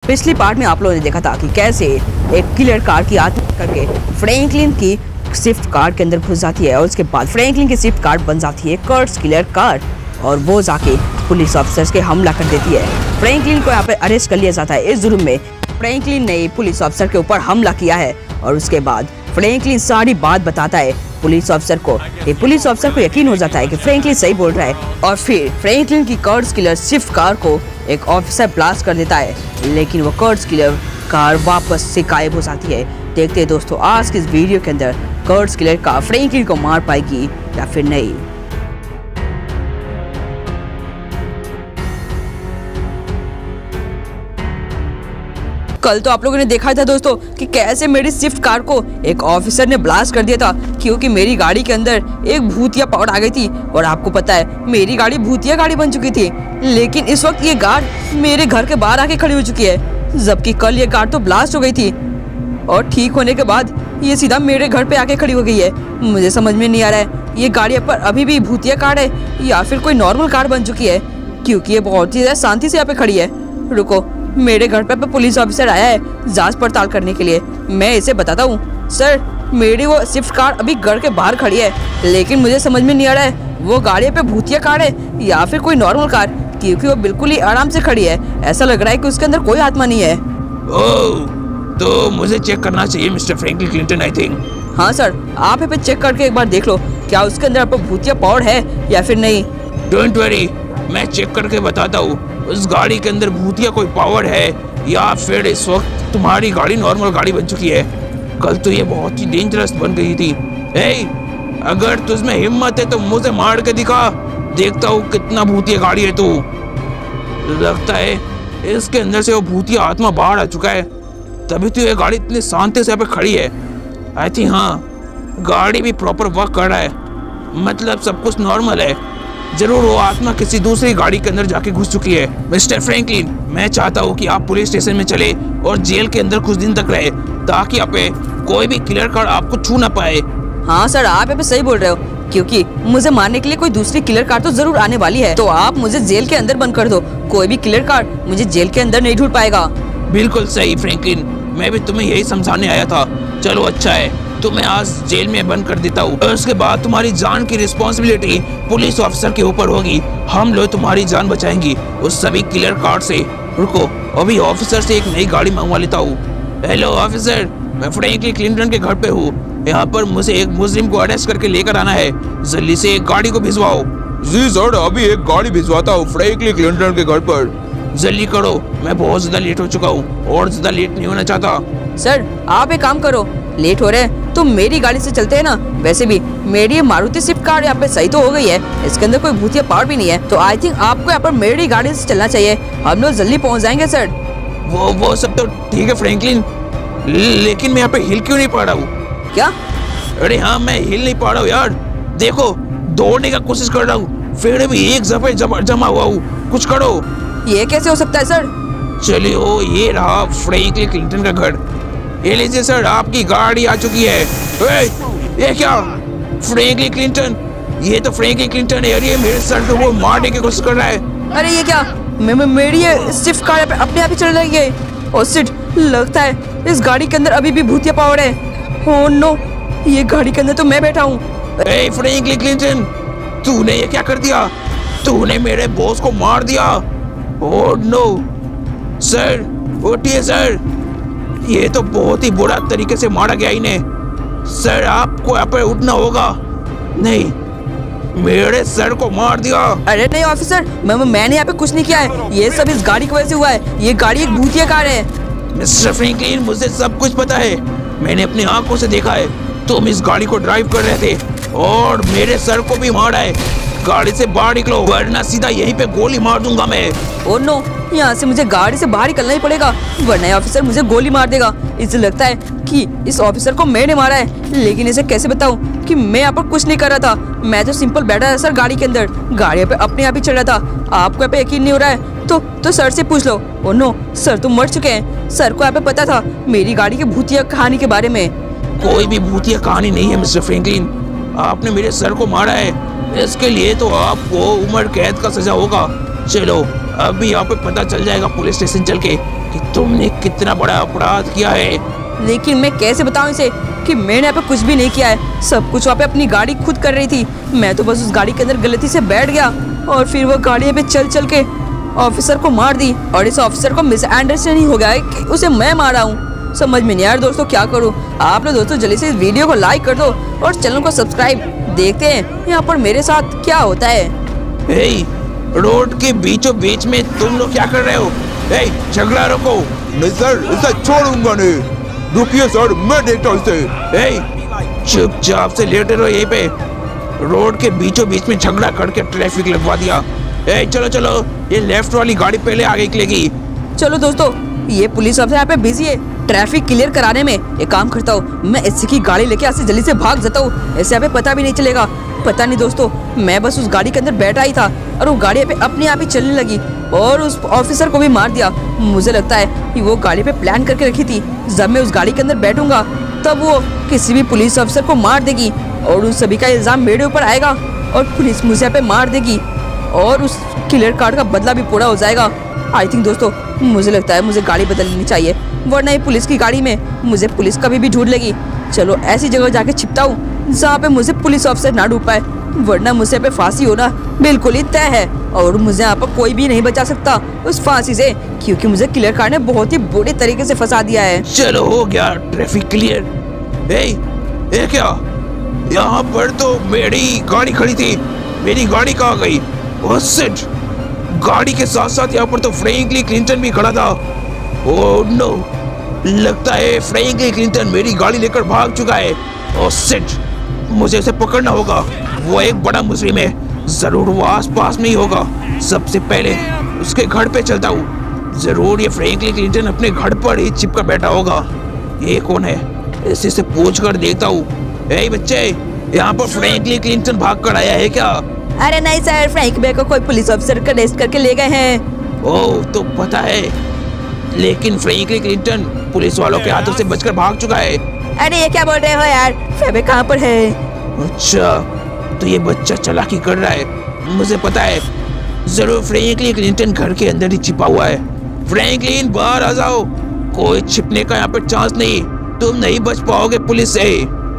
पिछली पार्ट में आप लोगों ने देखा था कि कैसे एक किलर कार की आत्महत्या करके फ्रैंकलिन की स्विफ्ट कार के अंदर घुस जाती है और उसके बाद फ्रैंकलिन की स्विफ्ट कार बन जाती है कर्ट्स किलर कार और वो जाके पुलिस ऑफिसर्स के हमला कर देती है। फ्रैंकलिन को यहाँ पे अरेस्ट कर लिया जाता है। इस जुर्म में फ्रैंकलिन ने पुलिस ऑफिसर के ऊपर हमला किया है और उसके बाद फ्रैंकलिन सारी बात बताता है पुलिस ऑफिसर को। ये पुलिस ऑफिसर को यकीन हो जाता है कि फ्रैंकलिन सही बोल रहा है और फिर फ्रैंकलिन की कर्ट्स किलर स्विफ्ट कार को एक ऑफिसर ब्लास्ट कर देता है, लेकिन वो कर्ट्स किलर कार वापस से गायब हो जाती है। देखते हैं दोस्तों आज की इस वीडियो के अंदर कर्ट्स किलर कार फ्रैंकलिन को मार पाएगी या फिर नहीं। कल तो आप लोगों ने देखा था दोस्तों कि कैसे मेरी स्विफ्ट कार को एक ऑफिसर ने ब्लास्ट कर दिया था क्योंकि मेरी गाड़ी के अंदर एक भूतिया पाउडर आ गई थी और आपको पता है मेरी गाड़ी भूतिया गाड़ी बन चुकी थी, लेकिन इस वक्त ये कार मेरे घर के बाहर आके खड़ी हो चुकी है, जबकि कल ये कार तो ब्लास्ट हो गई थी और ठीक होने के बाद ये सीधा मेरे घर पे आके खड़ी हो गई है। मुझे समझ में नहीं आ रहा है ये गाड़ी पर अभी भी भूतिया कार है या फिर कोई नॉर्मल कार बन चुकी है, क्योंकि ये बहुत ही शांति से यहाँ पे खड़ी है। रुको, मेरे घर पे पुलिस ऑफिसर आया है जांच पड़ताल करने के लिए। मैं इसे बताता हूँ सर मेरी वो स्विफ्ट कार अभी घर के बाहर खड़ी है, लेकिन मुझे समझ में नहीं आ रहा है वो गाड़ी पे भूतिया कार है या फिर कोई नॉर्मल कार, क्योंकि वो बिल्कुल ही आराम से खड़ी है। ऐसा लग रहा है कि उसके अंदर कोई आत्मा नहीं है। ओह, तो मुझे चेक करना चाहिए mister Franklin Clinton I think. हाँ सर, आप यहाँ पे चेक करके एक बार देख लो क्या उसके अंदर आपको भूतिया पाउडर है या फिर नहीं। डोंट वरी, मैं चेक करके बताता हूँ उस गाड़ी के अंदर भूतिया कोई पावर है या फिर इस वक्त तुम्हारी गाड़ी नॉर्मल गाड़ी बन चुकी है। कल तो ये बहुत ही डेंजरस बन गई थी। अगर तुझमें हिम्मत है तो मुझे मार के दिखा, देखता हूँ कितना भूतिया गाड़ी है तू। लगता है इसके अंदर से वो भूतिया आत्मा बाहर आ चुका है, तभी तो ये गाड़ी इतनी शांति से यहाँ पे खड़ी है। आई थिंक हाँ, गाड़ी भी प्रॉपर वर्क कर रहा है, मतलब सब कुछ नॉर्मल है। जरूर वो आत्मा किसी दूसरी गाड़ी के अंदर जाके घुस चुकी है। मिस्टर फ्रैंकलिन, मैं चाहता हूँ कि आप पुलिस स्टेशन में चले और जेल के अंदर कुछ दिन तक रहे ताकि यहाँ पे कोई भी किलर कार आपको छू ना पाए। हाँ सर, आप यहाँ पे सही बोल रहे हो, क्योंकि मुझे मारने के लिए कोई दूसरी किलर कार तो जरूर आने वाली है, तो आप मुझे जेल के अंदर बंद कर दो, कोई भी किलर कार मुझे जेल के अंदर नहीं ढूंढ पाएगा। बिल्कुल सही फ्रैंकलिन, मैं भी तुम्हें यही समझाने आया था। चलो अच्छा है, तुम्हें आज जेल में बंद कर देता हूँ और उसके बाद तुम्हारी जान की रिस्पॉन्सिबिलिटी पुलिस ऑफिसर के ऊपर होगी। हम लोग तुम्हारी जान बचाएंगे उस सभी किलर कार से। रुको, अभी ऑफिसर से एक नई गाड़ी मंगवा लेता हूँ। हेलो ऑफिसर, मैं फ्रैंकलिन क्लिंटन के घर पे हूँ, यहाँ पर मुझे एक मुजरिम को अरेस्ट करके लेकर आना है, जल्दी से एक गाड़ी को भिजवाओ। जी सर, अभी एक गाड़ी भिजवाता हूँ फ्रैंकलिन क्लिंटन के घर पर। जल्दी करो, मैं बहुत ज्यादा लेट हो चुका हूँ और ज्यादा लेट नहीं होना चाहता। सर आप एक काम करो, लेट हो रहे हैं तो मेरी गाड़ी से चलते हैं ना। वैसे भी मेरी ये मारुति स्विफ्ट कार यहाँ पे सही तो हो गई है, इसके अंदर कोई भूतिया पावर भी नहीं है, तो आई थिंक आपको यहाँ पर मेरी गाड़ी से चलना चाहिए, हम लोग जल्दी पहुँच जाएंगे सर। वो सब तो ठीक है फ्रैंकलिन, लेकिन मैं यहाँ पे हिल क्यों नहीं पा रहा हूँ? क्या? अरे हाँ, मैं हिल नहीं पा रहा हूँ यार। देखो, दौड़ने का कोशिश कर रहा हूँ फिर भी एक जगह जमा हुआ हूँ, कुछ करो। ये कैसे हो सकता है सर? चलिए, ये रहा फ्रैंकलिन क्लिंटन का घर। ये लीजिए सर, आपकी गाड़ी आ चुकी है। ये क्या? फ्रैंकलिन क्लिंटन, ये तो फ्रैंकलिन क्लिंटन है, ये मेरे सर को वो मारने की कोशिश कर रहा है। अरे ये क्या? मेरी ये स्विफ्ट कार पे अपने आप ही चल रही है और सिट लगता है इस गाड़ी के अंदर अभी भी भूतिया पावर है। ओह नो, ये गाड़ी के अंदर तो मैं बैठा हूँ। फ्रैंकलिन क्लिंटन, तूने ये क्या कर दिया? तूने मेरे बॉस को मार दिया। ओह नो सर, उठिए सर, ये तो बहुत ही बुरा तरीके से मारा गया इन्हें। सर आपको यहाँ पर उठना होगा। नहीं, मेरे सर को मार दिया। अरे नहीं ऑफिसर, मैंने यहाँ पे कुछ नहीं किया है, ये सब इस गाड़ी की वजह से हुआ है, ये गाड़ी एक भूतिया कार है। मिस्टर फ्रैंकलिन, मुझे सब कुछ पता है, मैंने अपनी आंखों से देखा है। तुम इस गाड़ी को ड्राइव कर रहे थे और मेरे सर को भी मारा है। गाड़ी से बाहर निकलो वरना सीधा यहीं पे गोली मार दूंगा मैं। ओह नो, यहाँ से मुझे गाड़ी से बाहर निकलना ही पड़ेगा वरना ऑफिसर मुझे गोली मार देगा। इसे लगता है कि इस ऑफिसर को मैंने मारा है, लेकिन इसे कैसे बताऊं कि मैं यहाँ पर कुछ नहीं कर रहा था, मैं तो सिंपल बैठा था सर गाड़ी के अंदर, गाड़ी पे अपने आप ही चल रहा था। आपको यहाँ पे यकीन नहीं हो रहा है तो सर से पूछ लो। ओह नो सर, तुम मर चुके हैं, सर को यहाँ पे पता था मेरी गाड़ी की भूतिया कहानी के बारे में। कोई भी भूतिया कहानी नहीं है मिस्टर फ्रैंकलिन, आपने मेरे सर को मारा है, इसके लिए तो आपको उम्र कैद का सजा होगा। चलो अभी यहाँ पे पता चल जाएगा पुलिस स्टेशन चल के कि तुमने कितना बड़ा अपराध किया है। लेकिन मैं कैसे बताऊं इसे कि मैंने यहाँ पे कुछ भी नहीं किया है। सब कुछ वहाँ पे अपनी गाड़ी खुद कर रही थी। मैं तो बस उस गाड़ी के अंदर गलती से बैठ गया और फिर वो गाड़ी यहाँ पे चल चल के ऑफिसर को मार दी। और इस ऑफिसर को मिसअंडरस्टैंडिंग हो गया है कि उसे मैं मारा हूँ। समझ में नहीं यार दोस्तों क्या करूँ। आप लोग दोस्तों जल्दी से इस वीडियो को लाइक कर दो और चैनल को सब्सक्राइब। देखते हैं यहाँ पर मेरे साथ क्या होता है। रोड के बीचों बीच में तुम लोग क्या कर रहे हो? झगड़ा रोको। नहीं सर, इसे छोड़ूंगा नहीं। रुकिए सर, मैं देखता हूँ इसे। चुपचाप से लेटे रहो यहीं पे। रोड के बीचों बीच में झगड़ा करके ट्रैफिक लगवा दिया। चलो चलो, ये लेफ्ट वाली गाड़ी पहले आगे निकलेगी। चलो दोस्तों, ये पुलिस ऑफिसर यहाँ पे बिजी है ट्रैफिक क्लियर कराने में। एक काम करता हूँ, मैं इससे की गाड़ी लेके यहाँ से जल्दी से भाग जाता हूँ। ऐसे यहाँ पे पता भी नहीं चलेगा। पता नहीं दोस्तों, मैं बस उस गाड़ी के अंदर बैठा ही था और वो गाड़ी पे अपने आप ही चलने लगी और उस ऑफिसर को भी मार दिया। मुझे लगता है कि वो गाड़ी पे प्लान करके रखी थी। जब मैं उस गाड़ी के अंदर बैठूंगा तब वो किसी भी पुलिस अफसर को मार देगी और उन सभी का इल्जाम मेरे ऊपर आएगा और पुलिस मुझे यहाँ पे मार देगी और उस किलर कार्ड का बदला भी पूरा हो जाएगा। आई थिंक दोस्तों, मुझे लगता है मुझे गाड़ी बदल लेनी चाहिए, वरना ये पुलिस की गाड़ी में मुझे पुलिस कभी भी ढूंढ लेगी। चलो ऐसी जगह जाके छिपता हूँ जहाँ पे मुझे पुलिस ऑफिसर ना ढूंढ पाए, वरना मुझे पे फांसी होना बिल्कुल ही तय है और मुझे यहाँ पर कोई भी नहीं बचा सकता उस फांसी से, क्योंकि मुझे किलर कार्ड ने बहुत ही बुरे तरीके से फंसा दिया है। चलो हो गया ट्रैफिक क्लियर। क्या यहाँ पर तो मेरी गाड़ी खड़ी थी, मेरी गाड़ी कहाँ गई? गाड़ी के साथ साथ यहाँ पर तो फ्रैंकलिन क्लिंटन भी खड़ा था। ओह नो, लगता है फ्रैंकलिन क्लिंटन मेरी गाड़ी लेकर भाग चुका है। मुझे उसे पकड़ना होगा। वो एक बड़ा मुजरिम है, जरूर वो आसपास में ही होगा। सबसे पहले उसके घर पे चलता हूँ। जरूर ये फ्रैंकलिन क्लिंटन अपने घर पर ही चिपका बैठा होगा। ये कौन है, इसी से पूछ कर देखता हूँ। बच्चे, यहाँ पर फ्रैंकलिन क्लिंटन भाग कर आया है क्या? अरे नहीं सर, फ्रैंक बे को कोई पुलिस ऑफिसर का अरेस्ट करके ले गए हैं। ओह, तो पता है, लेकिन फ्रैंकलिन क्लिंटन पुलिस वालों के हाथों से बचकर भाग चुका है। अरे ये क्या बोल रहे हो यार, फेबे कहाँ पर है? अच्छा, तो ये बच्चा चालाकी कर रहा है। मुझे पता है, जरूर फ्रैंकलिन क्लिंटन घर के अंदर ही छिपा हुआ है। फ्रैंकलिन बाहर आ जाओ, कोई छिपने का यहाँ पे चांस नहीं, तुम नहीं बच पाओगे पुलिस से।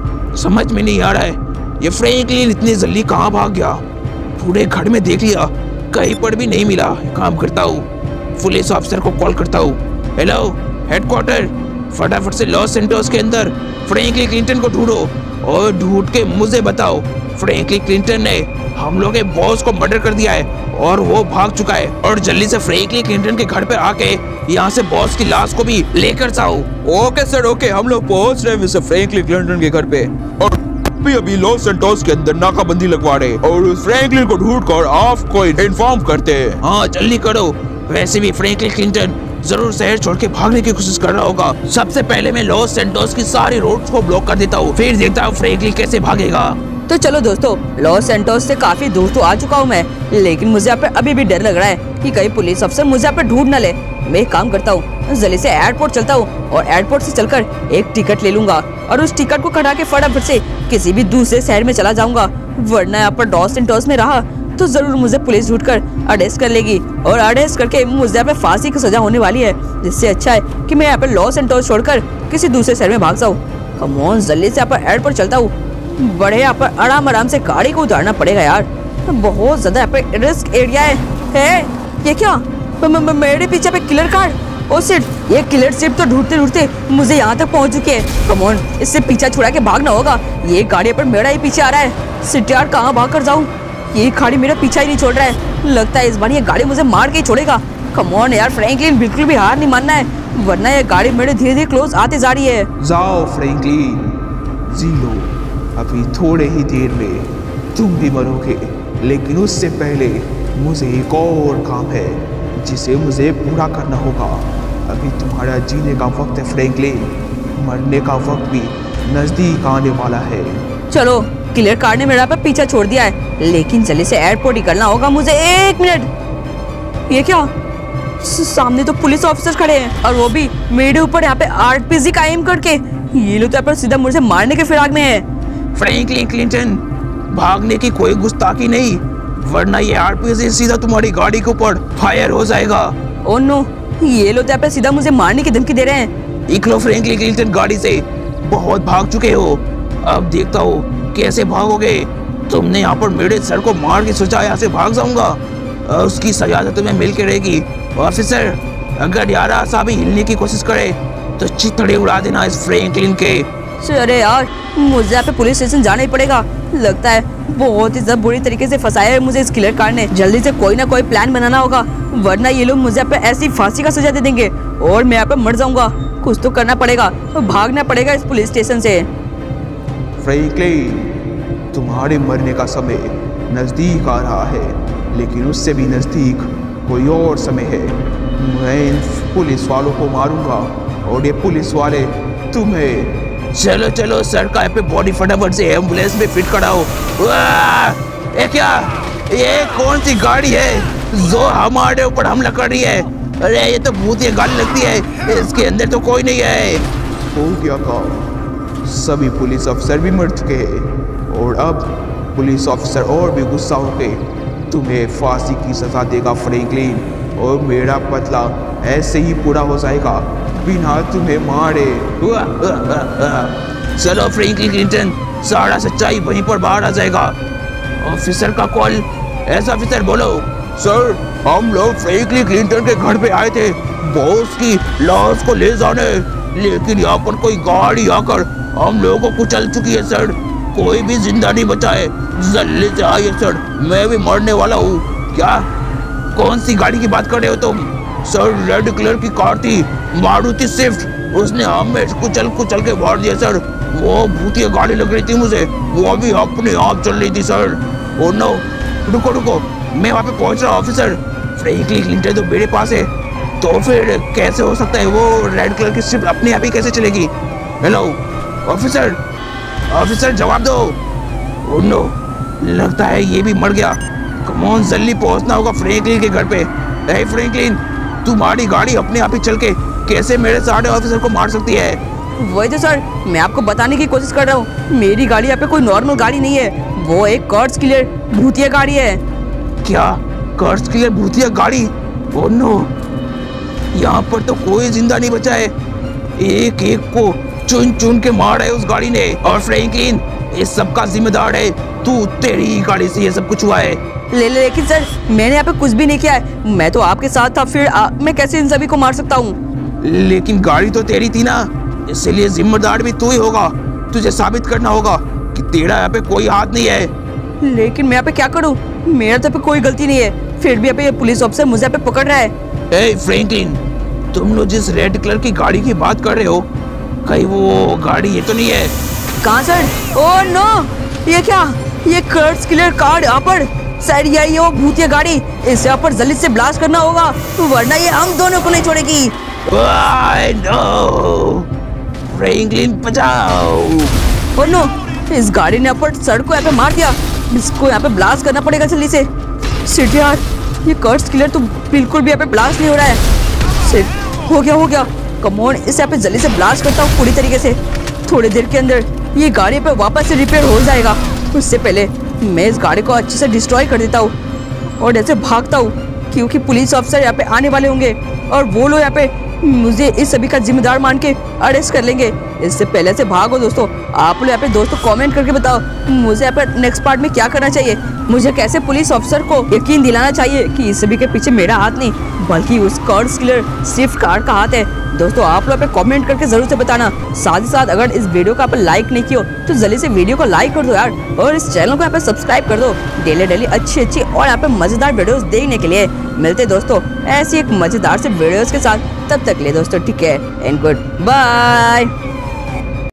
समझ में नहीं आ रहा है ये फ्रैंकलिन इतनी जल्दी कहाँ भाग गया। पूरे घर में देख लिया, कहीं पर भी नहीं मिला। काम करता हूँ, पुलिस ऑफिसर को कॉल करता हूँ। हेलो हेडक्वार्टर, फटाफट से लॉस सेंटोस के अंदर फ्रैंकलिन क्लिंटन को ढूंढो और ढूंढ के मुझे बताओ फ्रैंकलिन क्लिंटन ने हम लोग के बॉस को मर्डर कर दिया है और वो भाग चुका है। और जल्दी से फ्रैंकलिन क्लिंटन के घर पे आके यहाँ से बॉस की लाश को भी लेकर जाओ। ओके सर, ओके, हम लोग पहुंच रहे हैं मिस्टर फ्रैंकलिन क्लिंटन के घर पे और अभी लॉस सेंटोस के अंदर नाकाबंदी लगवा रहे और उस फ्रैंकलिन को ढूंढकर आपको इन्फॉर्म करते हैं। हाँ जल्दी करो। वैसे भी फ्रैंकलिन क्लिंटन जरूर शहर छोड़ के भागने की कोशिश कर रहा होगा। सबसे पहले मैं लॉस सेंटोस की सारी रोड्स को ब्लॉक कर देता हूँ, फिर देखता हूँ फ्रैंकलिन कैसे भागेगा। तो चलो दोस्तों, लॉस सेंटोस से काफी दूर तो आ चुका हूँ मैं, लेकिन मुझे यहाँ पे अभी भी डर लग रहा है कि कहीं पुलिस अफसर मुझे यहाँ पे ढूंढ न ले। मैं एक काम करता हूँ, जल्दी से एयरपोर्ट चलता हूँ और एयरपोर्ट से चलकर एक टिकट ले लूंगा और उस टिकट को कटा के फटाफट से किसी भी दूसरे शहर में चला जाऊंगा, वरना यहाँ पर लॉस सेंटोस में रहा तो जरूर मुझे पुलिस ढूंढकर अरेस्ट कर लेगी और अरेस्ट करके मुझे यहाँ पे फांसी की सजा होने वाली है। जिससे अच्छा है कि मैं यहाँ पे लॉस सेंटोस छोड़कर किसी दूसरे शहर में भाग जाऊँ। कम ऑन, जल्दी से यहाँ पर एयरपोर्ट चलता हूँ। बड़े यहाँ पर आराम से गाड़ी को उतारना पड़ेगा यार, बहुत ज्यादा यहाँ पे रिस्क एरिया है। ये क्या, मेरे पीछे पे किलर कार्ड। ओ शिट, ये किलर शिप तो ढूंढते ढूंढते मुझे यहाँ तक पहुँच चुके हैं। कम ऑन, इससे पीछा छुड़ा के भागना होगा। ये गाड़ी पर मेरा ही पीछे आ रहा है। शिट यार, कहाँ भाग कर जाऊँ, ये गाड़ी मेरा पीछा ही नहीं छोड़ रहा है। लगता है इस बार ये गाड़ी मुझे मार के ही छोड़ेगा। कम ऑन यार फ्रैंकलिन, बिल्कुल भी हार नहीं मानना है, वरना ये गाड़ी मेरे धीरे धीरे क्लोज आते जा रही है। जाओ फ्रैंकलिन, जी लो, अभी थोड़े ही देर में तुम भी मरोगे, लेकिन उससे पहले मुझे एक और काम है जिसे मुझे पूरा करना होगा। अभी तुम्हारा जीने का वक्त है फ्रैंकलिन, मरने का वक्त भी नजदीक आने वाला है। चलो, क्लियर कार्ड ने मेरा पे पीछा छोड़ दिया है, लेकिन जल्दी से एयरपोर्ट निकलना होगा मुझे। एक मिनट, ये क्या, सामने तो पुलिस ऑफिसर खड़े हैं और वो भी मेरे ऊपर यहाँ पे आरपीजी का एम करके। ये लोग तो यहाँ पर सीधा मुझे मारने के फिराक में है। फ्रैंकलिन क्लिंटन, भागने की कोई गुस्ताखी नहीं, वरना ये आरपीजी सीधा तुम्हारी गाड़ी के ऊपर फायर हो जाएगा। ओह नो, ये लोग तो यहाँ पे सीधा मुझे मारने की धमकी दे रहे हैं। निकलो फ्रैंकलिन क्लिंटन गाड़ी से, बहुत भाग चुके हो, अब देखता हूँ कैसे भागोगे। तुमने यहाँ पर मेरे सर को मार के सोचा यहाँ से भाग जाऊंगा, उसकी सजा तो तुम्हें मिल के रहेगी। ऑफिसर, अगर यारा साहब हिलने की कोशिश करे तो चिथड़े उड़ा देना इस फ्रैंकलिन के। अरे यार, मुझे यहाँ पे पुलिस स्टेशन जाना ही पड़ेगा। लगता है बहुत ही ज्यादा बुरी तरीके से फंसाया है मुझे इस किलर कार ने। जल्दी से कोई ना कोई प्लान बनाना होगा, वरना ये लोग मुझे यहाँ पे ऐसी फांसी का सजा दे देंगे और मैं यहाँ पे मर जाऊंगा। कुछ तो करना पड़ेगा, भागना पड़ेगा इस पुलिस स्टेशन से। फ्रैंकलिन, तुम्हारे मरने का समय नजदीक आ रहा है, लेकिन उससे भी नजदीक कोई और समय है। मैं इन पुलिस वालों को मारूंगा और ये पुलिस वाले तुम्हें। चलो चलो सर का पे बॉडी फटाफट से एम्बुलेंस में फिट कराओ। ये क्या, ये कौन सी गाड़ी है जो हमारे ऊपर हमला कर रही है? अरे ये तो भूतिया गाड़ी लगती है, इसके अंदर तो कोई नहीं है। हो गया काम, सभी पुलिस अफसर भी मर चुके हैं और अब पुलिस अफसर और भी गुस्सा होके तुम्हें फांसी की सजा देगा फ्रैंकलिन, और मेरा बदला ऐसे ही पूरा हो जाएगा बिना तुम्हें मारे। चलो फ्रैंकलिन क्लिंटन, सारा सच्चाई वहीं पर बाहर आ जाएगा। ऑफिसर का कॉल। ऐसा ऑफिसर बोलो। सर, हम लोग फ्रैंकलिन क्लिंटन के घर पे आए थे बॉस की लाश को ले जाने, लेकिन यहाँ पर कोई गाड़ी आकर हम लोगों को कुचल चुकी है सर। कोई भी जिंदा नहीं बचा है, जल्दी से आइए सर, मैं भी मरने वाला हूँ। क्या, कौन सी गाड़ी की बात कर रहे हो तुम? सर, रेड कलर की कार थी, मारुति स्विफ्ट, उसने हमें कुचल कुचल के मार दिया सर। वो भूतिया गाड़ी लग रही थी मुझे, वो भी अपने आप चल रही थी सर। ओ नो, रुको रुको, मैं वहाँ पे पहुँच रहा हूँ ऑफिसर। फ्रैंकलिन क्लिंटन तो मेरे पास है, तो फिर कैसे हो सकता है वो रेड कलर की स्विफ्ट अपने आप ही कैसे चलेगी? हेलो ऑफिसर, ऑफिसर जवाब दो। ओ नो, लगता है ये भी मर गया। कम ऑन, जल्दी पहुंचना होगा फ्रैंकलिन के घर पे। हे फ्रैंकलिन, तुम्हारी गाड़ी अपने आप ही चल के कैसे मेरे सारे ऑफिसर को मार सकती है? वही तो सर, मैं आपको बताने की कोशिश कर रहा हूँ। मेरी गाड़ी यहाँ पे कोई नॉर्मल गाड़ी नहीं है, वो एक कर्ज क्लियर भूतिया गाड़ी है। क्या, कर्ज क्लियर भूतिया गाड़ी? ओ नो, यहाँ पर तो कोई जिंदा नहीं बचा है, एक एक को चुन चुन के मार है उस गाड़ी ने। और फ्रैंकलिन, इस सब का जिम्मेदार है तू, तेरी ही गाड़ी से ये सब कुछ हुआ है। लेकिन सर, मैंने यहाँ पे कुछ भी नहीं किया है, मैं तो आपके साथ था, फिर मैं कैसे इन सभी को मार सकता हूँ? लेकिन गाड़ी तो तेरी थी ना, इसलिए जिम्मेदार भी तू ही होगा। तुझे साबित करना होगा कि तेरा यहाँ पे कोई हाथ नहीं है। लेकिन मैं यहाँ पे क्या करूँ, मेरा तो पे कोई गलती नहीं है, फिर भी यहाँ पे ये पुलिस ऑफिसर मुझे यहाँ पे पकड़ रहा है। हे फ्रैंकलिन, तुम लोग जिस रेड कलर की गाड़ी की बात कर रहे हो, कहीं वो गाड़ी ये तो नहीं है? कहाँ सर? ओह नो, ये क्या, ये कर्ज क्लियर कार यहाँ पर सर, यही वो भूतिया गाड़ी, इसे यहाँ पर जल्दी से ब्लास्ट करना होगा, वरना ये हम दोनों को नहीं छोड़ेगी। फ्रैंकलिन बचाओ। ओह नो, इस गाड़ी ने यहाँ पर सर को यहाँ पे मार दिया, इसको यहाँ पे ब्लास्ट करना पड़ेगा जल्दी से। सिट यार, ये कर्ज क्लियर तो बिल्कुल भी यहाँ पे ब्लास्ट नहीं हो रहा है। सिट, हो गया, कम ऑन, इसे यहाँ पे जल्दी से ब्लास्ट करता हूँ पूरी तरीके से। थोड़ी देर के अंदर ये गाड़ी पे वापस से रिपेयर हो जाएगा। उससे पहले मैं इस गाड़ी को अच्छे से डिस्ट्रॉय कर देता हूँ और ऐसे भागता हूँ, क्योंकि पुलिस ऑफिसर यहाँ पे आने वाले होंगे और वो लोग यहाँ पे मुझे इस सभी का जिम्मेदार मान के अरेस्ट कर लेंगे। इससे पहले से भागो दोस्तों। आप लोग यहाँ पे दोस्तों कमेंट करके बताओ मुझे यहाँ पे नेक्स्ट पार्ट में क्या करना चाहिए। मुझे कैसे पुलिस ऑफिसर को यकीन दिलाना चाहिए कि इस सभी के पीछे मेरा हाथ नहीं बल्कि उस कर्ज क्लियर स्विफ्ट कार का हाथ है। दोस्तों आप लोग पे कमेंट करके जरूर से बताना। साथ ही साथ अगर इस वीडियो को आप लाइक नहीं किया तो जल्दी से वीडियो को लाइक कर दो यार, और इस चैनल को यहाँ पे सब्सक्राइब कर दो डेली अच्छी और यहाँ पे मजेदार वीडियोस देखने के लिए। मिलते दोस्तों ऐसी एक मजेदार से वीडियोस के साथ, तब तक ले दोस्तों ठीक है एंड गुड बाय।